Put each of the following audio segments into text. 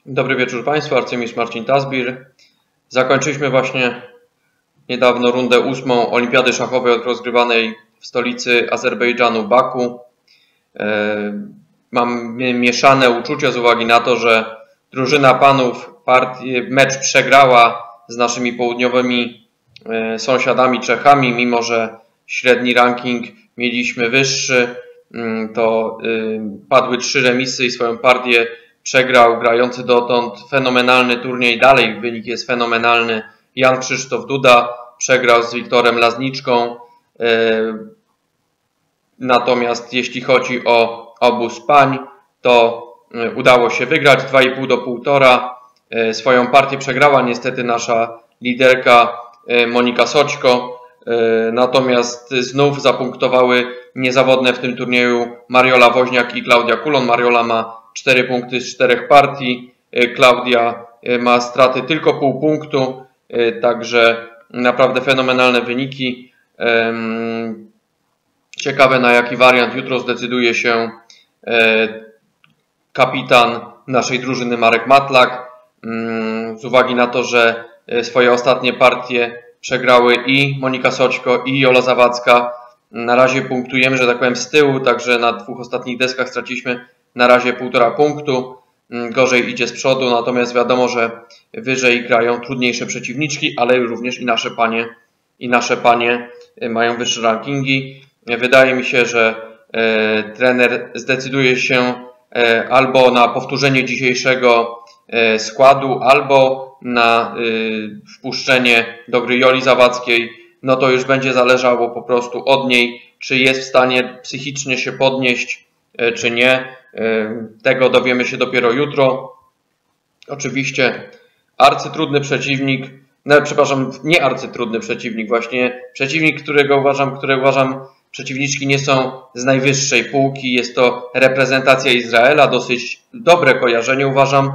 Dobry wieczór Państwu, arcymistrz Marcin Tazbir. Zakończyliśmy właśnie niedawno rundę 8 Olimpiady Szachowej rozgrywanej w stolicy Azerbejdżanu, Baku. Mam mieszane uczucia z uwagi na to, że drużyna panów mecz przegrała z naszymi południowymi sąsiadami Czechami, mimo że średni ranking mieliśmy wyższy, to padły 3 remisy i swoją partię przegrał grający dotąd fenomenalny turniej. Dalej wynik jest fenomenalny. Jan Krzysztof Duda przegrał z Wiktorem Lazniczką. Natomiast jeśli chodzi o obóz pań, to udało się wygrać 2,5 do 1,5. Swoją partię przegrała niestety nasza liderka Monika Soćko. Natomiast znów zapunktowały niezawodne w tym turnieju Mariola Woźniak i Klaudia Kulon. Mariola ma 4 punkty z 4 partii. Klaudia ma straty tylko pół punktu. Także naprawdę fenomenalne wyniki. Ciekawe, na jaki wariant jutro zdecyduje się kapitan naszej drużyny Marek Matlak. Z uwagi na to, że swoje ostatnie partie przegrały i Monika Soćko, i Jola Zawadzka. Na razie punktujemy, że tak powiem, z tyłu, także na 2 ostatnich deskach straciliśmy na razie 1,5 punktu. Gorzej idzie z przodu, natomiast wiadomo, że wyżej grają trudniejsze przeciwniczki, ale również i nasze panie mają wyższe rankingi. Wydaje mi się, że trener zdecyduje się albo na powtórzenie dzisiejszego składu, albo na wpuszczenie do gry Joli Zawadzkiej. No to już będzie zależało po prostu od niej, czy jest w stanie psychicznie się podnieść, czy nie. Tego dowiemy się dopiero jutro. Oczywiście arcytrudny przeciwnik, no przepraszam, nie arcytrudny przeciwnik, właśnie przeciwnik, którego uważam przeciwniczki nie są z najwyższej półki. Jest to reprezentacja Izraela, dosyć dobre kojarzenie uważam.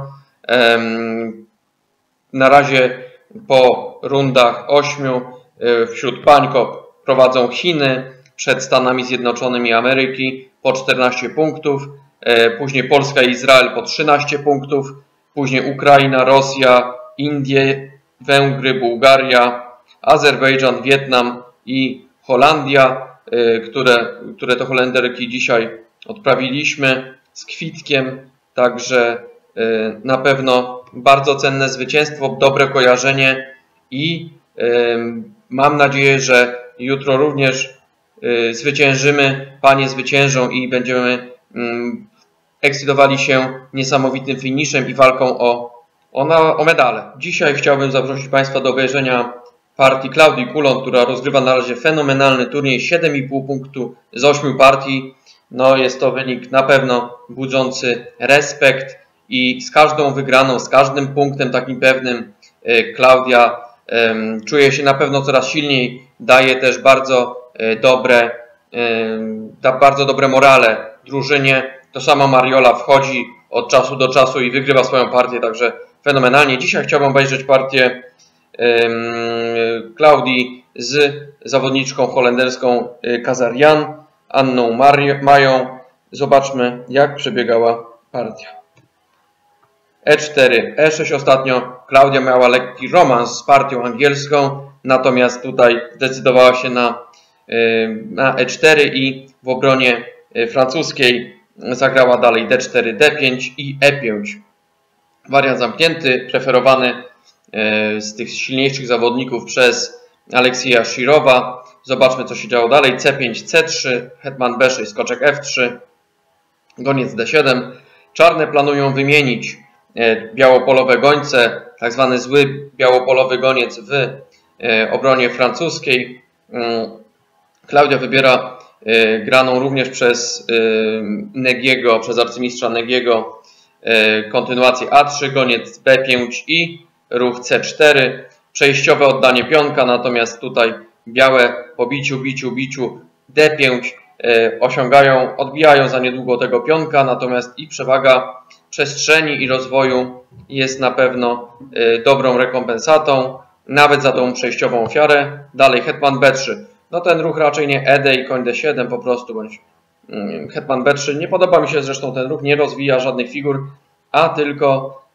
Na razie po rundach 8 wśród pań prowadzą Chiny, przed Stanami Zjednoczonymi Ameryki po 14 punktów, później Polska i Izrael po 13 punktów, później Ukraina, Rosja, Indie, Węgry, Bułgaria, Azerbejdżan, Wietnam i Holandia, które to Holenderki dzisiaj odprawiliśmy z kwitkiem, także na pewno bardzo cenne zwycięstwo, dobre kojarzenie i mam nadzieję, że jutro również zwyciężymy, panie zwyciężą i będziemy ekscytowali się niesamowitym finiszem i walką o medale. Dzisiaj chciałbym zaprosić Państwa do obejrzenia partii Klaudii Kulon, która rozgrywa na razie fenomenalny turniej, 7,5 punktu z 8 partii. No jest to wynik na pewno budzący respekt i z każdą wygraną, z każdym punktem takim pewnym Klaudia czuje się na pewno coraz silniej, daje też bardzo dobre morale drużynie. To sama Mariola wchodzi od czasu do czasu i wygrywa swoją partię, także fenomenalnie. Dzisiaj chciałbym obejrzeć partię Klaudii z zawodniczką holenderską Kazarian, Anną Mają. Zobaczmy, jak przebiegała partia. E4, E6 ostatnio. Klaudia miała lekki romans z partią angielską, natomiast tutaj zdecydowała się na E4 i w obronie francuskiej zagrała dalej D4, D5 i E5. Wariant zamknięty, preferowany z tych silniejszych zawodników przez Aleksija Shirowa. Zobaczmy, co się działo dalej. C5, C3, hetman B6, skoczek F3, goniec D7. Czarne planują wymienić białopolowe gońce, tak zwany zły białopolowy goniec w obronie francuskiej. Klaudia wybiera graną również przez Negiego, przez arcymistrza Negiego kontynuację A3, goniec B5 i ruch C4. Przejściowe oddanie pionka, natomiast tutaj białe po biciu D5 odbijają za niedługo tego pionka, natomiast i przewaga przestrzeni i rozwoju jest na pewno dobrą rekompensatą, nawet za tą przejściową ofiarę. Dalej hetman B3. No ten ruch raczej nie ED i koń D7 po prostu, bądź hetman B3. Nie podoba mi się zresztą ten ruch, nie rozwija żadnych figur, a tylko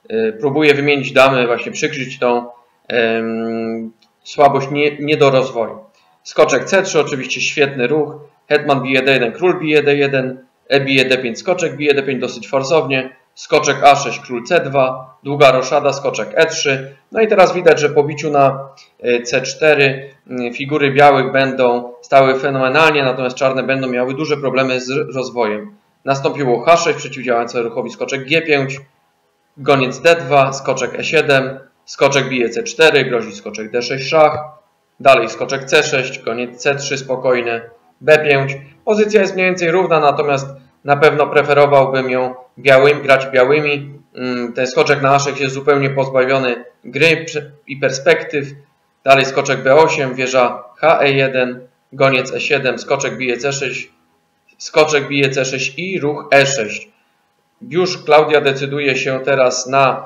próbuje wymienić damy, właśnie przykryć tą słabość nie do rozwoju. Skoczek C3, oczywiście świetny ruch. Hetman bije D1, król bije D1, bije D5, skoczek bije D5 dosyć forsownie. Skoczek A6, król C2, długa roszada, skoczek E3. No i teraz widać, że po biciu na C4 figury białych będą stały fenomenalnie, natomiast czarne będą miały duże problemy z rozwojem. Nastąpiło H6, przeciwdziałające ruchowi skoczek G5, goniec D2, skoczek E7, skoczek bije C4, grozi skoczek D6 szach, dalej skoczek C6, goniec C3 spokojny, B5. Pozycja jest mniej więcej równa, natomiast na pewno preferowałbym ją grać białymi. Ten skoczek na A6 jest zupełnie pozbawiony gry i perspektyw. Dalej skoczek B8, wieża HE1, goniec E7, skoczek bije C6, skoczek bije C6 i ruch E6. Już Klaudia decyduje się teraz na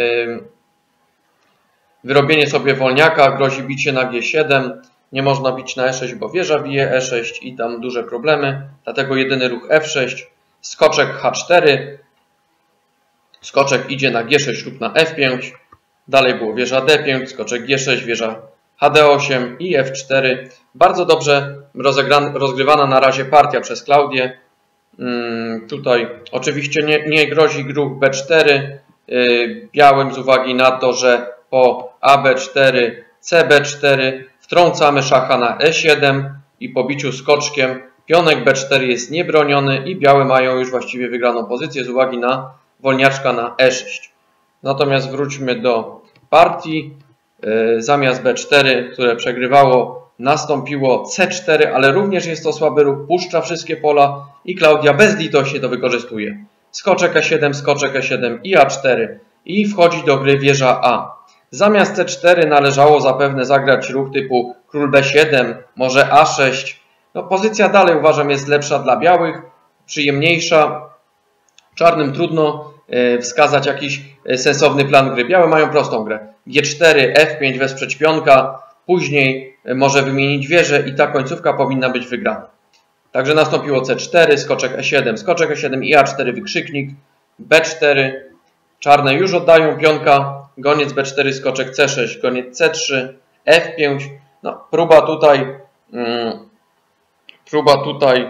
wyrobienie sobie wolniaka, grozi bicie na G7. Nie można bić na E6, bo wieża bije E6 i tam duże problemy. Dlatego jedyny ruch F6, skoczek H4, skoczek idzie na G6 lub na F5. Dalej było wieża D5, skoczek G6, wieża HD8 i F4. Bardzo dobrze rozgrywana na razie partia przez Klaudię. Tutaj oczywiście nie grozi ruch B4 białym z uwagi na to, że po AB4, CB4 wtrącamy szacha na E7 i po biciu skoczkiem pionek B4 jest niebroniony i białe mają już właściwie wygraną pozycję z uwagi na wolniaczka na E6. Natomiast wróćmy do partii. Zamiast B4, które przegrywało, nastąpiło C4, ale również jest to słaby ruch, puszcza wszystkie pola i Klaudia bezlitośnie to wykorzystuje. Skoczek E7, skoczek E7 i A4 i wchodzi do gry wieża A. Zamiast C4 należało zapewne zagrać ruch typu król B7, może A6. No, pozycja dalej uważam jest lepsza dla białych, przyjemniejsza. Czarnym trudno wskazać jakiś sensowny plan gry. Białe mają prostą grę. G4, F5 wesprzeć pionka, później może wymienić wieżę i ta końcówka powinna być wygrana. Także nastąpiło C4, skoczek E7 i A4 wykrzyknik, B4. Czarne już oddają pionka, goniec B4, skoczek C6, goniec C3, F5. No, próba tutaj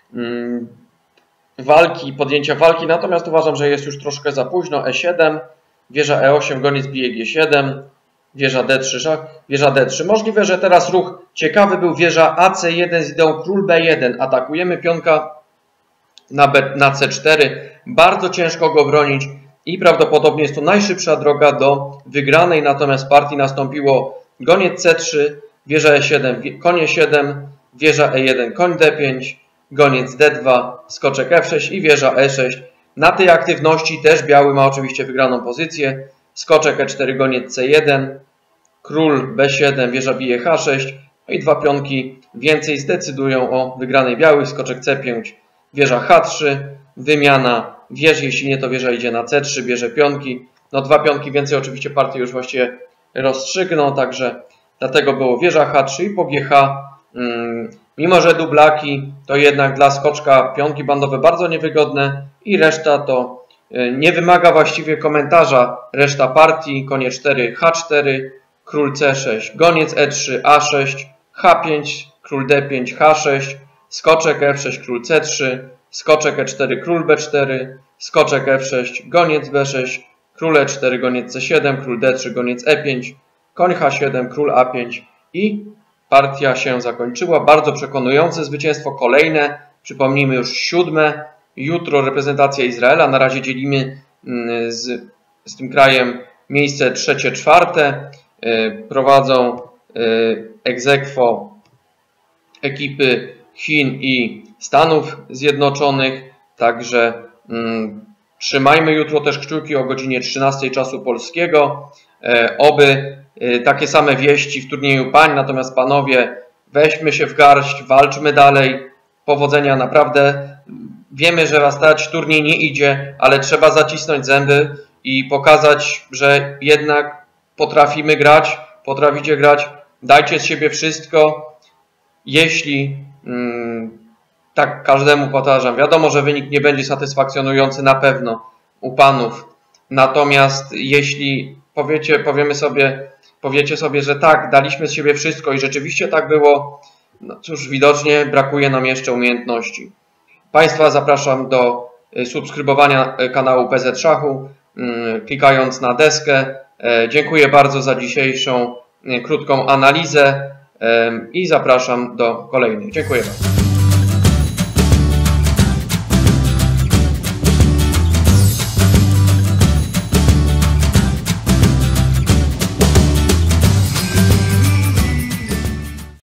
walki, podjęcia walki, natomiast uważam, że jest już troszkę za późno. E7, wieża E8, goniec bije G7, wieża D3, szach, wieża D3. Możliwe, że teraz ruch ciekawy był wieża AC1 z ideą król B1. Atakujemy pionka na C4. Bardzo ciężko go bronić i prawdopodobnie jest to najszybsza droga do wygranej. Natomiast w partii nastąpiło goniec C3, wieża E7, koń E7, wieża E1, koń D5, goniec D2, skoczek F6 i wieża E6. Na tej aktywności też biały ma oczywiście wygraną pozycję. Skoczek E4, goniec C1, król B7, wieża bije H6 i dwa pionki więcej zdecydują o wygranej białych. Skoczek C5, wieża H3, wymiana wież, jeśli nie to wieża idzie na C3, bierze pionki. No dwa pionki więcej oczywiście partię już właściwie rozstrzygną, także dlatego było wieża H3 i po GH, mimo że dublaki, to jednak dla skoczka pionki bandowe bardzo niewygodne i reszta to nie wymaga właściwie komentarza. Reszta partii, konie 4, H4, król C6, goniec E3, A6, H5, król D5, H6, skoczek F6, król C3, skoczek E4, król B4, skoczek F6, goniec B6, król E4, goniec C7, król D3, goniec E5, koń H7, król A5 i partia się zakończyła. Bardzo przekonujące zwycięstwo, kolejne, przypomnijmy już 7. Jutro reprezentacja Izraela. Na razie dzielimy z tym krajem miejsce 3., 4. Prowadzą ex aequo ekipy Chin i Stanów Zjednoczonych. Także trzymajmy jutro też kciuki o godzinie 13 czasu polskiego. Oby takie same wieści w turnieju pań. Natomiast panowie, weźmy się w garść, walczmy dalej. Powodzenia naprawdę. Wiemy, że was stać, turniej nie idzie, ale trzeba zacisnąć zęby i pokazać, że jednak potrafimy grać, potraficie grać. Dajcie z siebie wszystko. Jeśli tak każdemu powtarzam, wiadomo, że wynik nie będzie satysfakcjonujący na pewno u panów. Natomiast jeśli powiecie sobie, że tak, daliśmy z siebie wszystko i rzeczywiście tak było, no cóż, widocznie brakuje nam jeszcze umiejętności. Państwa zapraszam do subskrybowania kanału PZ Szachu, klikając na deskę. Dziękuję bardzo za dzisiejszą krótką analizę i zapraszam do kolejnych. Dziękuję bardzo.